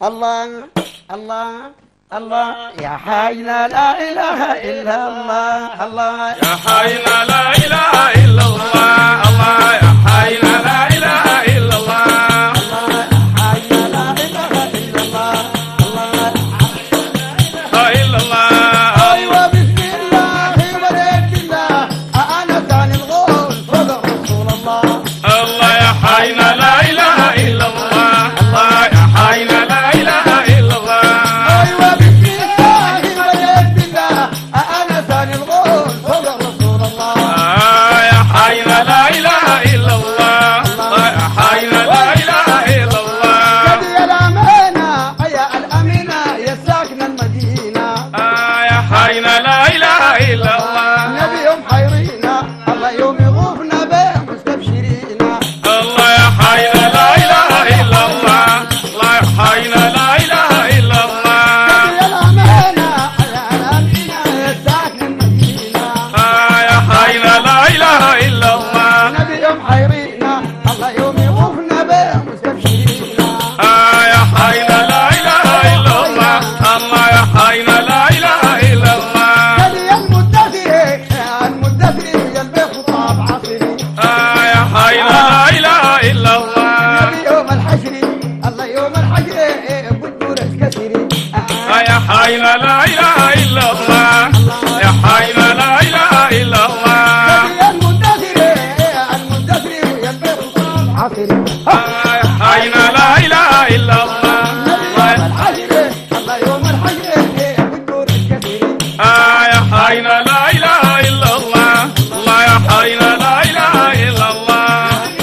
الله الله الله يا حينا لا إله إلا الله الله يا حينا لا إله إلا الله الله يا حينا لا إله إلا الله الله يا حينا لا إله إلا الله الله إلا الله أيوة بسم الله وليك الله أنا ثاني الغول فوق رسول الله الله يا حينا لا إله إلا الله الله يا حينا لا إله إلا الله أيوة بسم الله وليك الله أنا ثاني الغول فوق رسول الله يا حينا لا إله إلا الله الله يا حينا لا إله إلا الله يا الأمانة يا الأمينة يا ساكن المدينة يا حينا لا إله إلا الله نبي يوم حيرينا الله يوم يغوفنا به مستبشرين الله يا حينا لا إله إلا الله الله يا حينا لا إله إلا الله يا الأمانة يا الأمينة يا ساكن المدينة يا حينا لا إله إلا الله نبي يوم حيرينا الله يوم يغوفنا به مستبشرين يا حينا لا إله إلا الله الله يا حينا لا إله إلا الله يا المدثر يا البيت خطاب عصري يا حينا لا إله إلا الله نبي يوم الحشر الله يوم الحشر بدور كثير يا حينا لا إله إلا الله يا حينا لا إله إلا الله يا المدثر يا البيت خطاب عصري يا حينا لا إله إلا الله الله يوم الحشر بدور كثير يا حينا لا إله إلا الله الله يا حينا لا إله إلا الله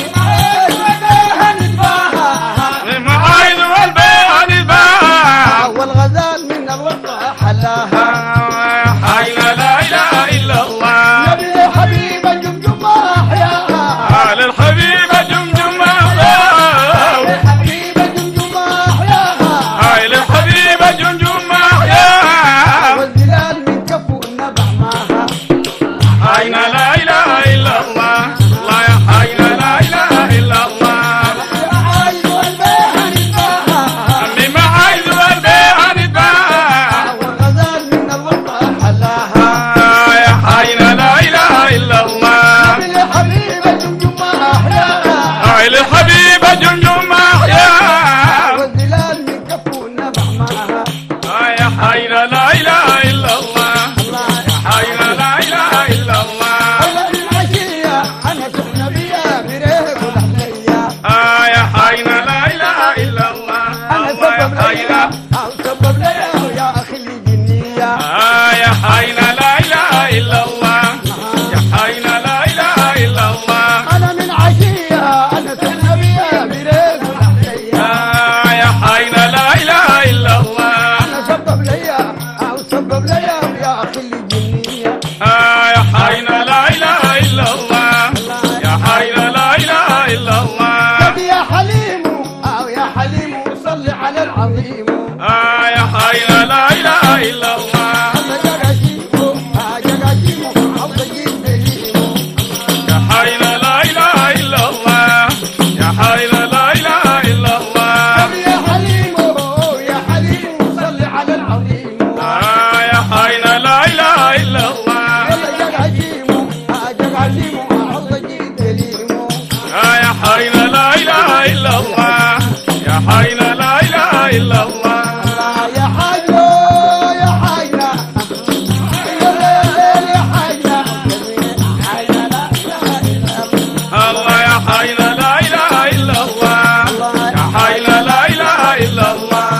المعايد والبيان الباع والغزال من الوطن حلاها يا حينا لا إله إلا الله نبي حبيبه جمجم احياها للحبيبة جمجم أحياها حبيبه جمجم احياها للحبيبة جمجم أحياها والزلال من كفو النبع معها حينا لا إله إلا الله الله يا حينا لا إله إلا الله عايز والبيهن الباها بمعايد والبيان الباع والغزال من الوطن حلاها يا حينا لا إله إلا الله نبي حبيبه جمجم احياها للحبيبة جمجم أحياها والزلال من كفو النبع معها يا حينا لا إله إلا الله يا حينا لا إله إلا الله الله العشية أنا سخن بيا بريق الحلية يا حينا لا إله إلا الله أنا الله يا سبب حينا ليا أو سبب ليا يا أخي الجنية يا حينا لا إله إلا الله يا حينا لا إله إلا الله أنا من عشية أنا سخن بيا بريق الحلية يا حينا لا إله إلا الله أنا سبب ليا أو سبب ليا يا أخي الجنية يا حينا لا إله إلا الله يا حينا لا إله إلا الله طب يا حليم أو يا حليم صل على العظيم يا حينا لا إله إلا الله أنا جراجيمو جراجيمو عبد الجليم يا حينا لا إله إلا الله يا حينا لا إله إلا الله يا حليم يا حليم صل على العظيم يا حينا لا إله إلا الله يلا جاك عزيمو جاك عزيمو الله جيد دليمو يا حينا لا إله إلا الله يا حينا لا إله إلا الله يا حاجة يا حاجة يا حاجة الله يا حينا لا إله إلا الله يا حينا لا إله إلا الله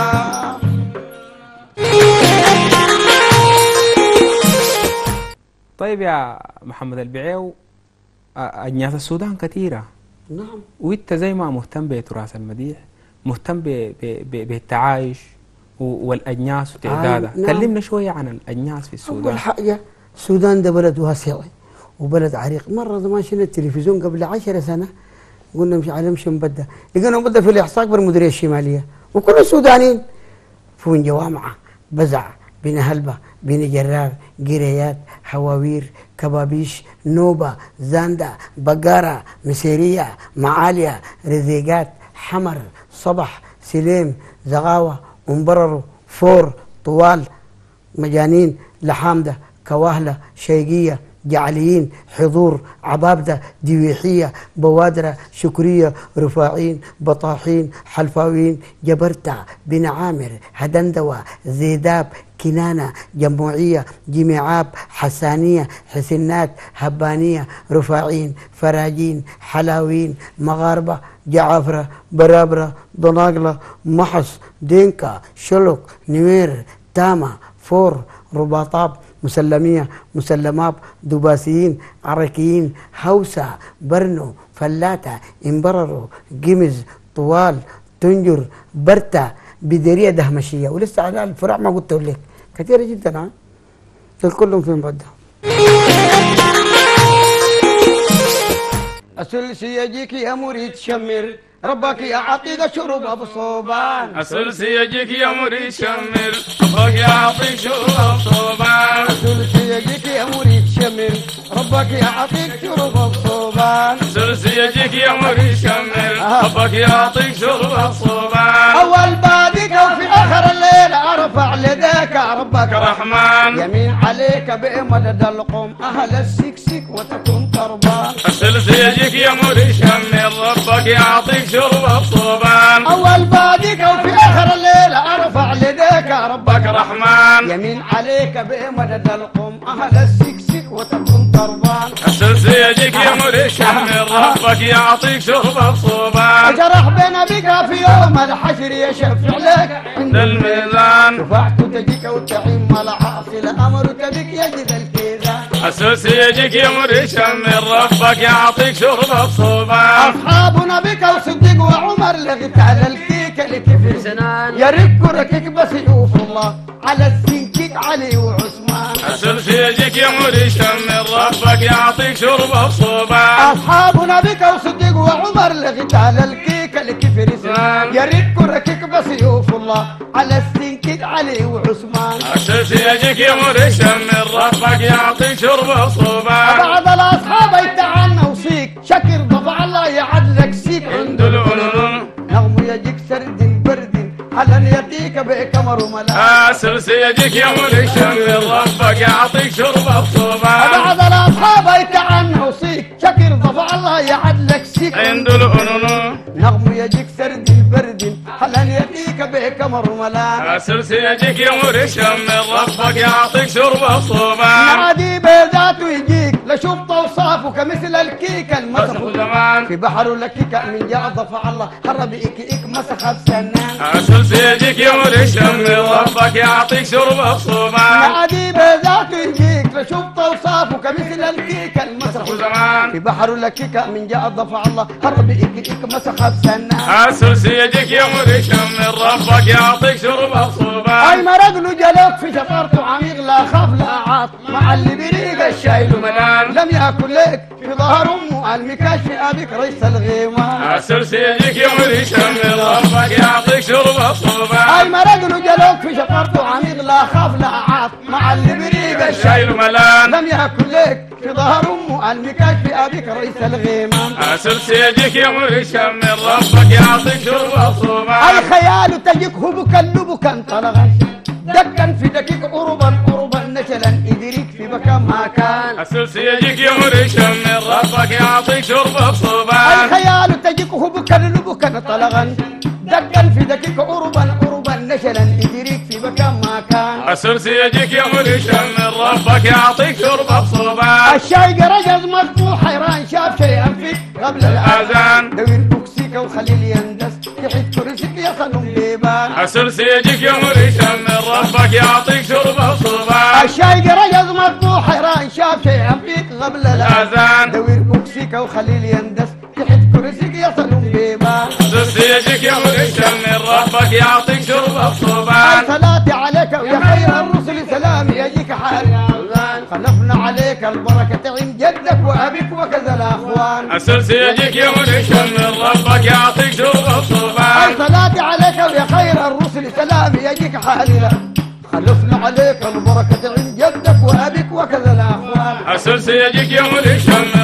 طيب يا محمد البعيو، أجناس السودان كثيرة. نعم. وانت زي ما مهتم بتراث المديح، مهتم بالتعايش والأجناس وتعدادها. نعم. كلمنا شوية عن الأجناس في السودان. أول حاجة السودان ده بلد واسع وبلد عريق. مرة زمان شفنا التلفزيون قبل 10 سنة قلنا نمشي على مشي مبدة، لقينا مبدة في الإحصاء أكبر المديرية الشمالية وكل السودانيين فون جوامعة بزع بين هلبة بين جرار قريات حواوير كبابيش نوبة زاندا بقارة مسيرية معالية رزيقات حمر صبح سليم زغاوة ومبرروا فور طوال مجانين لحامدة كواهلة شيقية جعليين حضور عبابدة ديويحية بوادرة شكرية رفاعين بطاحين حلفاويين جبرتع بن عامر هدندوة زيداب كنانة جموعية جميعاب حسانية حسنات هبانية رفاعين فراجين حلاوين مغاربة جعافرة برابرة ضناقلة محص دينكا شلوك نوير تاما فور رباطاب مسلمية مسلماب دباسيين عركيين هوسة برنو فلاتة امبررو جمز طوال تنجر برتا بدرية دهمشية ولسه على الفرع ما قلت لك كثيرة جدا كلهم في مبدأ السلسي يجيك يا مريد شمر ربك يا عطيك شرب بصوبان السلسي يجيك يا مريد شمر ربك يعطيك شرب بصوبان السلسي يجيك يا مريد شمر ربك يعطيك شرب بصوبان السلسي يجيك يا مريد شمر ربك يعطيك شرب بصوبان أول بادك وفي آخر الليل أرفع لديك ربك رحمن يمين عليك بمدد القوم أهل السكسك وتكون تربان السلسي يجيك يا مريد شمر ربك يعطيك شرب بصوبان أول بادك وفي آخر الليل أرفع لديك ربك رحمن يمين عليك بمدد القوم أهل السكسك وتكون تربان السلسي يجيك يا مريد شمر ربك يعطيك شرب بصوبان أجرح بين بك في يوم الحشر يشفع لك عند الميزان شفعت تجيك وتعيم العاصي لأمرك بك يجد الكيزان السلسي يجيك يا مريد شمر ربك يعطيك شرب بصوبان أصحابنا بك وصديق وعمر لغت على الكيك لكفر سنان يرك ركك بسيوف الله على السنكك علي وعثمان السلسي يجيك يا مريد شمر ربك يعطيك شرب بصوبان أصحابنا بك وصديق وعمر لغت على الكيك لكفر سنان يرك ركك بسيوف الله على السنكك علي وعثمان السلسي يجيك يا مريد شمر ربك يعطيك شرب بصوبان بعض الأصحاب يتعنى وسيك شكر ضبع الله يعدلك سيك عند الأنون نغم يجيك سرد برد هلا يأتيك بكمر وملا السلسي يجيك يا مريد شمر ربك يعطيك شرب بصوبان بعض الأصحاب يتعنى وسيك شكر ضبع الله يعدلك سيك عند الأنون نغم يجيك سرد برد هلا يأتيك بكمر وملا السلسي يجيك يا مريد شمر ربك يعطيك شرب بصوبان نادي بيضاته يجيك لشوف اوصافك مثل الكيك المسخ زمان في بحر لكيك من جاء ضفع الله هرب إيك مسخ بسنان السلسي يجيك يا مريد شمر ربك يعطيك شرب بصوبان نادي بيضاته يجيك لشوف اوصافك مثل الكيك المسخ زمان في بحر لكيك من جاء ضفع الله هرب إيك مسخ بسنان السلسي يجيك يا مريد شمر ربك يعطيك شرب بصوبان اي مرق له جلوك في شفرته عميق لا خاف لا عاط مع اللي بريق الشايل منان لم ياكل لك في ظهر امه المكاش ابيك رئيس الغيمان السلسي يجيك يا مريد شمر ربك يعطيك شرب بصوبان اي مرق له جلوك في شفرته عميق لا خاف لا عاط مع اللي بريق الشايل شايل ملان لم ياكل لك في ظهر امه المكاش ابيك رئيس الغيمان السلسي يجيك يا مريد شمر ربك يعطيك شرب بصوبان اي خيال تجيك هبكا لبكا طلغا دكا في دكيك قربا نشلا ادريك في مكان ما كان السلسي يجيك يا مريد شمر ربك يعطيك شرب بصوبان الخيال تجيك هبكا لبكا طلغا دكا في دكيك قربا نشلا ادريك في مكان ما كان السلسي يجيك يا مريد شمر ربك يعطيك شرب بصوبان الشايق رجز مفتوح حيران شاف شيئا فيك قبل الاذان دوير بوكسيك وخليل يندس تحت كرسيك يا خنم بيبان السلسي يجيك يا مريد شمر ربك يعطيك شرب بصوبان الشايق رجز مفتوح حيران شاف شيئا فيك قبل الأذان دوير بوكسيك وخليل يندس تحت كرسيك يا خنم بيبان السلسي يجيك يا مريد شمر ربك يعطيك شرب بصوبان صلاتي عليك ويا خير الرسل سلام يجيك حال خلفنا عليك البركة عند جدك وأبيك وكذا الأخوان السلسي يجيك يا مريد شمر ربك يعطيك شرب بصوبان صلاتي عليك ويا خير الرسل سلام يجيك حالنا خلفنا عليك البركة عند جدك وأبيك وكذا الأخوان السلسي يجيك يا مريد شمر